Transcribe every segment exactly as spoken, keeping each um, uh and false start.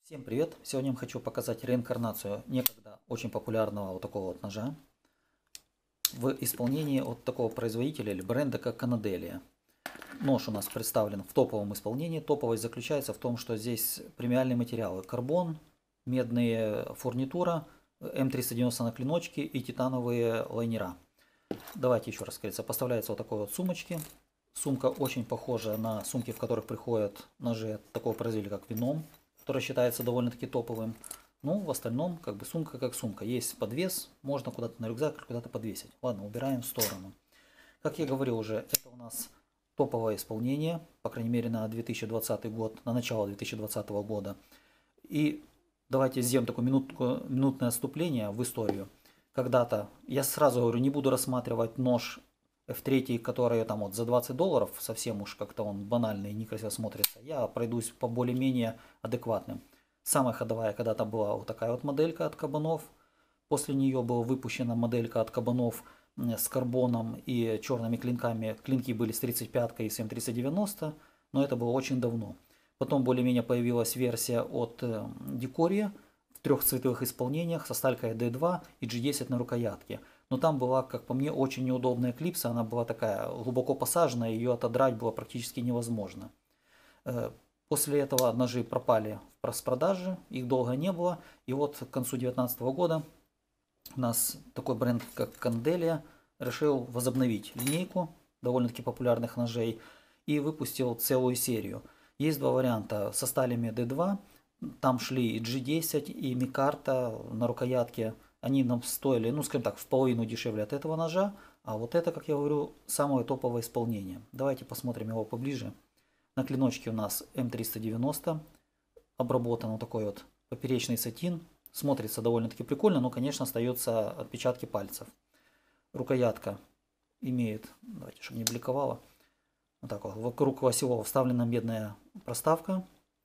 Всем привет! Сегодня я хочу показать реинкарнацию некогда очень популярного вот такого вот ножа в исполнении от такого производителя или бренда, как Canadelia. Нож у нас представлен в топовом исполнении. Топовость заключается в том, что здесь премиальные материалы: карбон, медные фурнитура, эм триста девяносто на клиночке и титановые лайнера. Давайте еще раз сказать. Поставляется вот такой вот сумочки. Сумка очень похожа на сумки, в которых приходят ножи от такого производителя, как Venom, который считается довольно-таки топовым. Ну, в остальном, как бы сумка как сумка. Есть подвес, можно куда-то на рюкзак куда-то подвесить. Ладно, убираем в сторону. Как я говорил уже, это у нас топовое исполнение, по крайней мере на две тысячи двадцатый год, на начало две тысячи двадцатого года. И давайте сделаем такое минутку, минутное отступление в историю. Когда-то, я сразу говорю, не буду рассматривать нож эф три, который там вот за двадцать долларов, совсем уж как-то он банальный и некрасиво смотрится. Я пройдусь по более-менее адекватным. Самая ходовая когда-то была вот такая вот моделька от Кабанов. После нее была выпущена моделька от Кабанов с карбоном и черными клинками. Клинки были с тридцать пяткой и с эм триста девяносто, но это было очень давно. Потом более-менее появилась версия от Decoria в трех цветовых исполнениях со сталькой ди два и джи десять на рукоятке. Но там была, как по мне, очень неудобная клипса. Она была такая глубоко посаженная, ее отодрать было практически невозможно. После этого ножи пропали с продажи, их долго не было. И вот к концу две тысячи девятнадцатого года у нас такой бренд, как Canadelia, решил возобновить линейку довольно-таки популярных ножей и выпустил целую серию. Есть два варианта со сталями ди два. Там шли и джи десять, и микарта на рукоятке. Они нам стоили, ну скажем так, в половину дешевле от этого ножа. А вот это, как я говорю, самое топовое исполнение. Давайте посмотрим его поближе. На клиночке у нас эм триста девяносто. Обработан вот такой вот поперечный сатин. Смотрится довольно-таки прикольно, но, конечно, остаются отпечатки пальцев. Рукоятка имеет, давайте, чтобы не бликовало. Вот так вот, вокруг осевого вставлена медная проставка.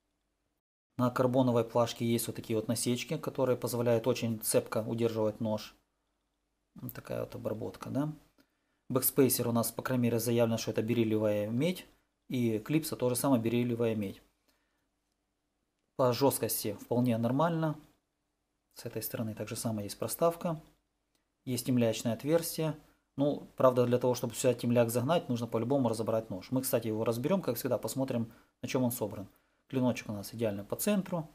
На карбоновой плашке есть вот такие вот насечки, которые позволяют очень цепко удерживать нож. Вот такая вот обработка, да. Бэкспейсер у нас, по крайней мере, заявлено, что это бериллиевая медь. И клипса тоже самое бериллиевая медь. По жесткости вполне нормально. С этой стороны также самое есть проставка. Есть темлячное отверстие. Ну, правда, для того, чтобы сюда темляк загнать, нужно по-любому разобрать нож. Мы, кстати, его разберем, как всегда, посмотрим, на чем он собран. Клиночек у нас идеально по центру.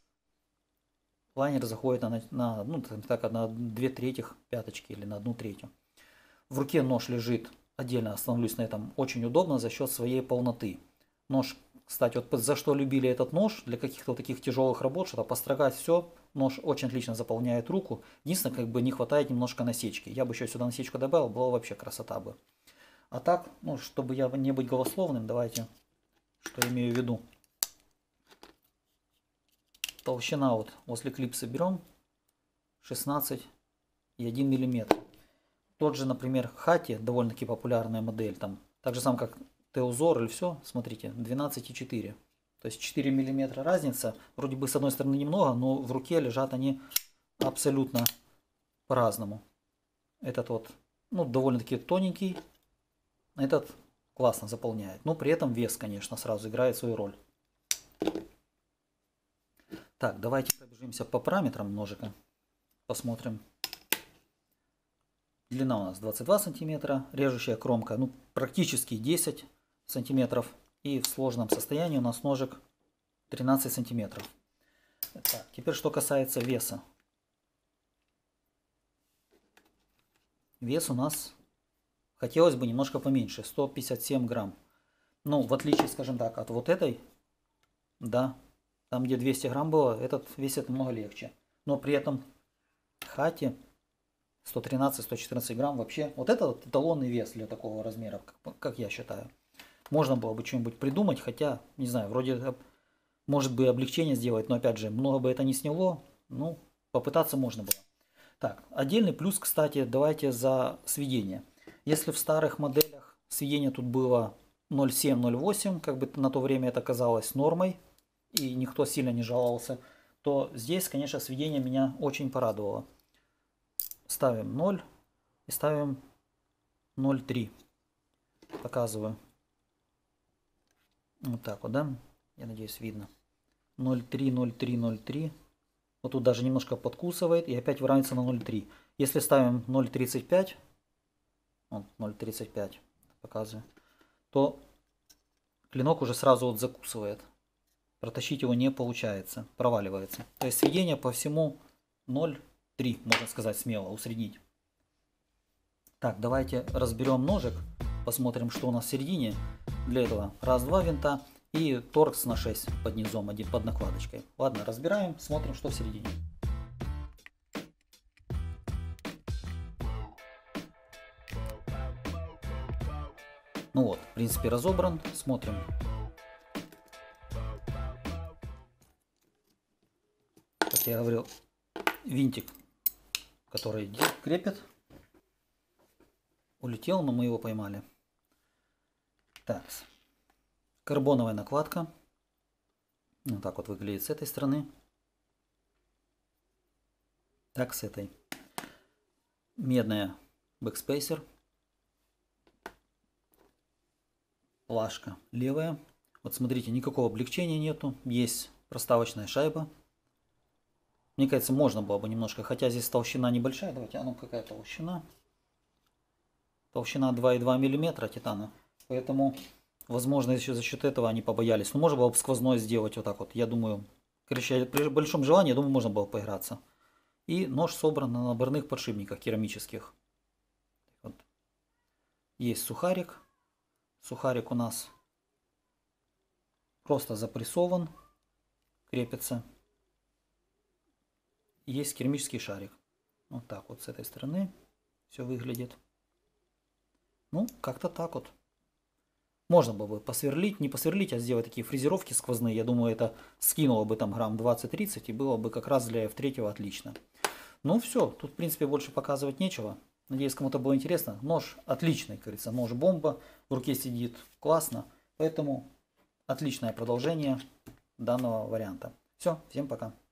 Лайнер заходит на, на, ну, так, на две трети пяточки или на одну третью. В руке нож лежит, отдельно остановлюсь на этом, очень удобно за счет своей полноты. Нож, кстати, вот за что любили этот нож, для каких-то вот таких тяжелых работ, что-то построгать, все, нож очень отлично заполняет руку. Единственное, как бы не хватает немножко насечки. Я бы еще сюда насечку добавил, была вообще красота бы. А так, ну, чтобы я не быть голословным, давайте, что я имею в виду. Толщина вот возле клипса берем шестнадцать и один миллиметр. Тот же, например, Хати, довольно-таки популярная модель, там, так же сам как Теозор или все, смотрите, двенадцать и четыре. То есть четыре миллиметра разница. Вроде бы с одной стороны немного, но в руке лежат они абсолютно по-разному. Этот вот, ну, довольно-таки тоненький, этот классно заполняет. Но при этом вес, конечно, сразу играет свою роль. Так, давайте пробежимся по параметрам ножика. Посмотрим. Длина у нас двадцать два сантиметра. Режущая кромка, ну, практически десять сантиметров. И в сложном состоянии у нас ножик тринадцать сантиметров. Так, теперь что касается веса. Вес у нас хотелось бы немножко поменьше. сто пятьдесят семь грамм. Ну, в отличие, скажем так, от вот этой, да, там где двести грамм было, этот весит намного легче. Но при этом Хати сто тринадцать — сто четырнадцать грамм вообще. Вот это вот эталонный вес для такого размера, как, как я считаю. Можно было бы что-нибудь придумать, хотя, не знаю, вроде, может бы облегчение сделать, но опять же, много бы это не сняло. Ну, попытаться можно было. Так, отдельный плюс, кстати, давайте за сведение. Если в старых моделях сведение тут было ноль семь — ноль восемь, как бы на то время это казалось нормой, и никто сильно не жаловался, то здесь, конечно, сведение меня очень порадовало. Ставим ноль и ставим ноль три. Показываю. Вот так вот, да? Я надеюсь, видно. ноль три, ноль три, ноль три. Вот тут даже немножко подкусывает и опять выравнивается на ноль три. Если ставим ноль тридцать пять, вот ноль тридцать пять показываю, то клинок уже сразу вот закусывает. Протащить его не получается, проваливается. То есть сведение по всему ноль три, можно сказать смело, усреднить. Так, давайте разберем ножик, посмотрим, что у нас в середине. Для этого раз-два винта и торкс на шесть под низом, один под накладочкой. Ладно, разбираем, смотрим, что в середине. Ну вот, в принципе, разобран. Смотрим. Как я говорил, винтик, который крепит, улетел, но мы его поймали. Так, карбоновая накладка. Вот так вот выглядит с этой стороны. Так, с этой. Медная бэкспейсер. Плашка левая. Вот смотрите, никакого облегчения нету. Есть проставочная шайба. Мне кажется, можно было бы немножко, хотя здесь толщина небольшая. Давайте, а ну какая толщина? Толщина два и два миллиметра титана. Поэтому, возможно, еще за счет этого они побоялись. Но можно было бы сквозной сделать вот так вот. Я думаю, короче, при большом желании, я думаю, можно было поиграться. И нож собран на наборных подшипниках керамических. Вот. Есть сухарик. Сухарик у нас просто запрессован, крепится. Есть керамический шарик. Вот так вот с этой стороны все выглядит. Ну, как-то так вот. Можно было бы посверлить, не посверлить, а сделать такие фрезеровки сквозные. Я думаю, это скинуло бы там грамм двадцать-тридцать и было бы как раз для эф три отлично. Ну все, тут в принципе больше показывать нечего. Надеюсь, кому-то было интересно. Нож отличный, как говорится, нож бомба. В руке сидит классно. Поэтому отличное продолжение данного варианта. Все, всем пока.